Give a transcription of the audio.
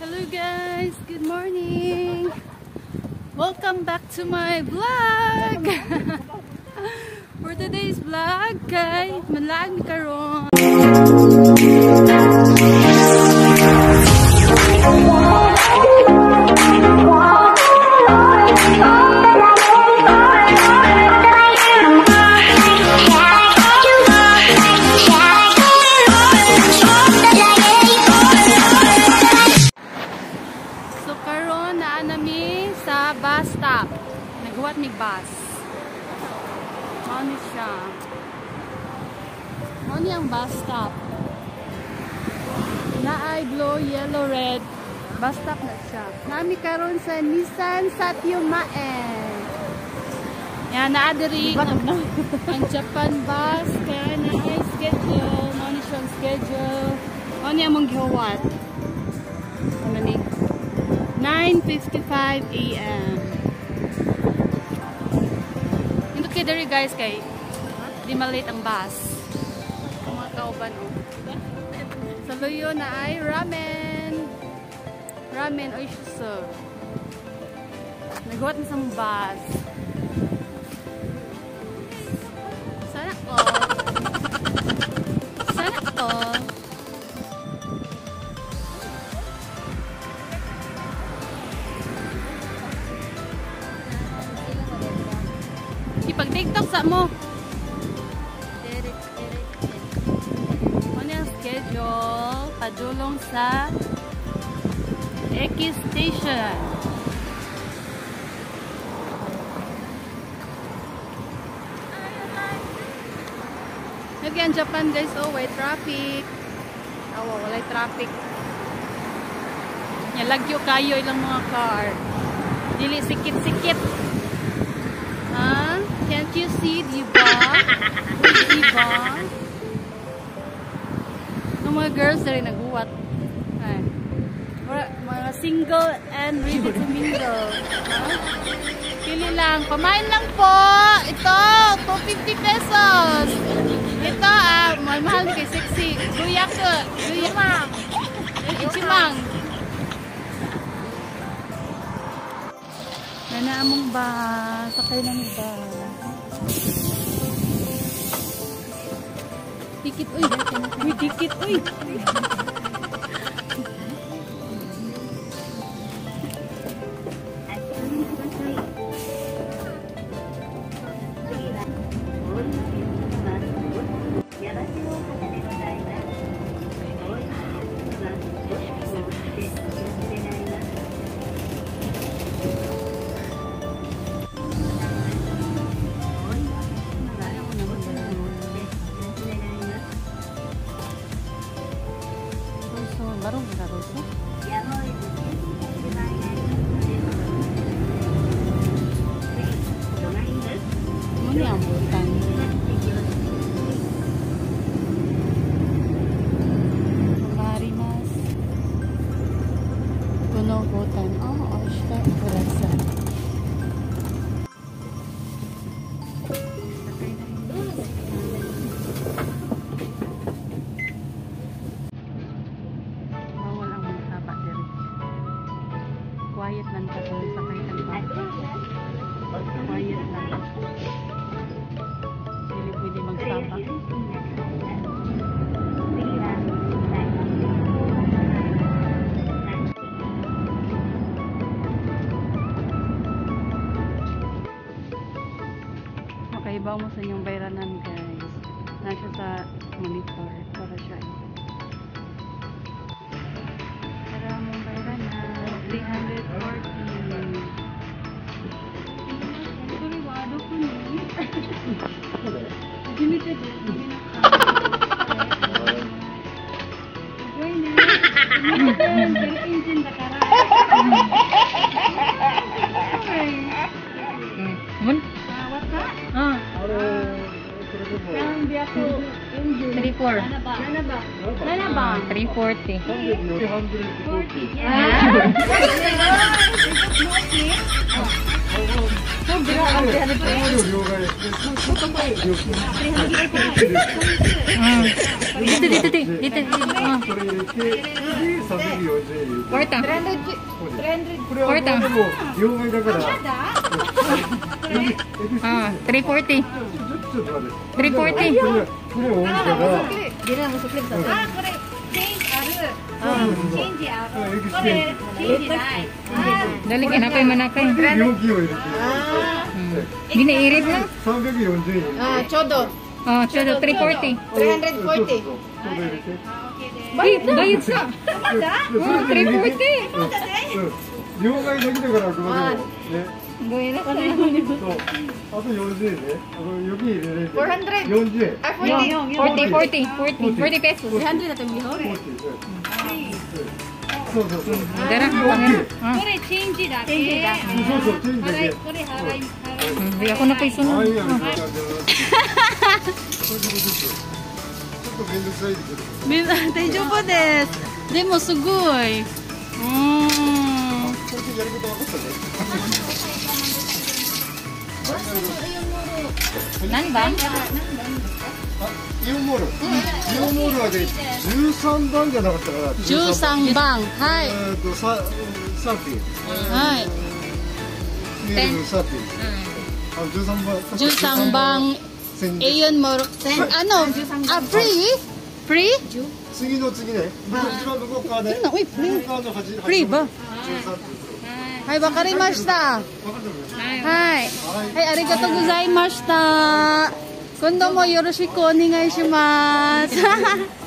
Hello guys, good morning. Welcome back to my vlog. For today's vlog, kay malag ni karon. Bus stop. Naghuwat mig bus. Ano siya? Ano yung bus stop? Naay blue, yellow, red. Bus stop na siya. Nami karon sa Nissan SUMAKAY. Yan, naadiri ang Japan bus. Kaya naay schedule. Ano siyang schedule? Ano yung mong gihuwat? Ano ni? 9:55 AM. Ito kay diri guys kay di malate ang bus. Mga kauban o. Sa luyo na ay ramen. Ramen o shiso. Naghuwat na sa bus. Sana ko. Sana ko. Pag TikTok sa mo. Ano yung schedule? Padulong sa X station. Again, Japan guys. Oh, wait, traffic. Oh, walay traffic. Lagyo kayo ilang mga car. Dili sikit-sikit. Can't you see, diba? Diba? Yung mga girls na rin naghuwat. Ay. Mga single and ready to mingle. Pili lang. Pamain lang po. Ito, 250 pesos. Ito, mahal kay sexy. Guya ko. Guya mang. Ichimang. Nanaamong ba? Sakay lang ba? Dikit, uy. Uy, dikit, uy. Baru nggak rusuh? Ini ambutan. Mari mas. Kuno hutan. Oh, sudah berasa. Quiet lang ka doon sa kayo ng bangka. Quiet lang. Hindi pwede magsapa. Makaibaw mo sa inyong bayranan guys. Nasa sa monitor para siya. Para mong bayranan. 340. Sorry, wado ko ni. Limited. Join na. Pero engine na kara. Okay. Mun? What ka? Kang dia ko engine. 34. Nana ba? 340. 340. Dito. Kwarta. 340. 340. Dali kinapay manapay. Ginairit na. ちょうど 340. 340. Bayad sa. 340. 両替できたからここでもね。 ごめんなさい。 そう。あと40円ね。預金入れれて。40円。 40 pesos. 300 だと見よう。 そう。 これチェンジだけ。 そう、チェンジだけ。 これ払い。 Ako na po isunod. ちょっとめんどくさいですけど。 大丈夫です。でもすごい。 これでやること分かったね。 何番？ イオンモール。イオンモールはね、13番じゃなかったかな。 13番。はい。 サーティ。 はい。 サーティ。 13番。イオンモール。フリー？ 次の次ね。一番向こう側ね。 フリーば。はい、わかりました。はい。はい、ありがとうございました。今度もよろしくお願いします。